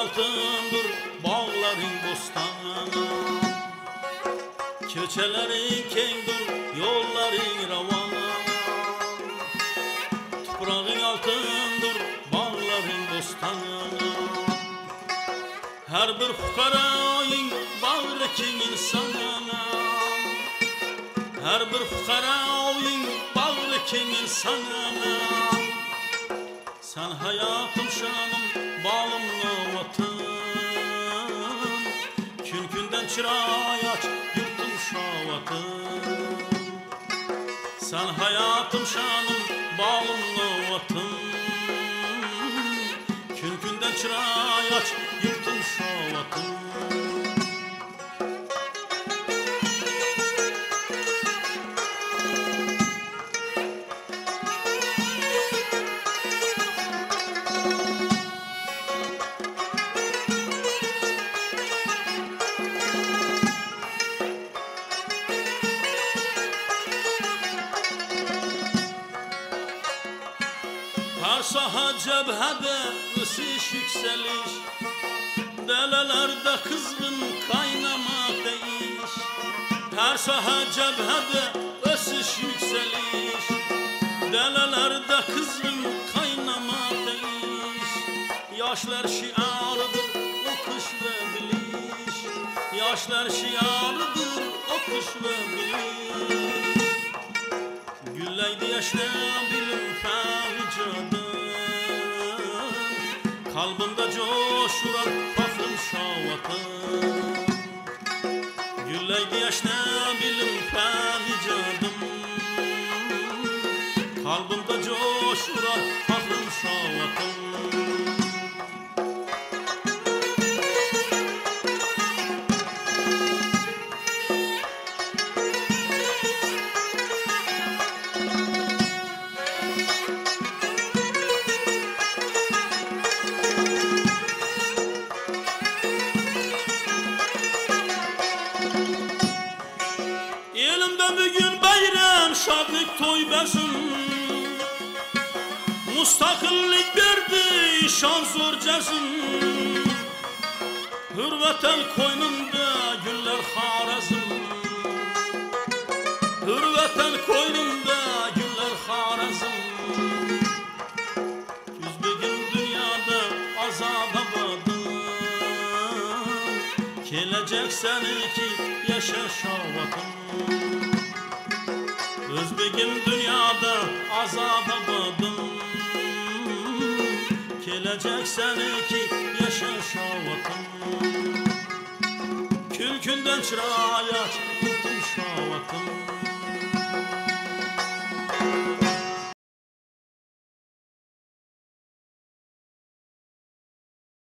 altındır bağların bostan. Keçelerin kengdir yolların ravan. Toprağın altındır bağların bostan. Her bir fukarayın bağrı keng insana. Her bir fukarayın bağrı keng insana. Sen hayatım şanım bağımlı vatan. Künkünden çıray aç yurtum şavatın. Sen hayatım şanım bağımlı vatan. Künkünden çıray aç yurtum şavatın. Her saha cebhede ısış yükseliş. Delelerde kızgın kaynamakta iş. Her saha cebhede ısış yükseliş. Delelerde kızgın kaynamakta iş. Yaşlar şiarıdır okuş ve biliş. Yaşlar şiarıdır okuş ve biliş. Gülleydi yaşta bilim fevcadım. Kalbimde coşuran fahrım şavatım. Gülleydi yaşta bilim fevcadım. Kalbimde coşuran fahrım şavatım. Elimde bugün bayram şadlık toy bezim. Mustakillik verdi şan zor cezim. Hürveten koynumda güller harazım. Hürveten koynumda güller harazım. Yüzbegin dünyada azaba badım. Gelecek seninki yaşa şavatım. Özbegim dünyada azaba badım. Gelecek seninki yaşa şavatım. Külkünden çıray aç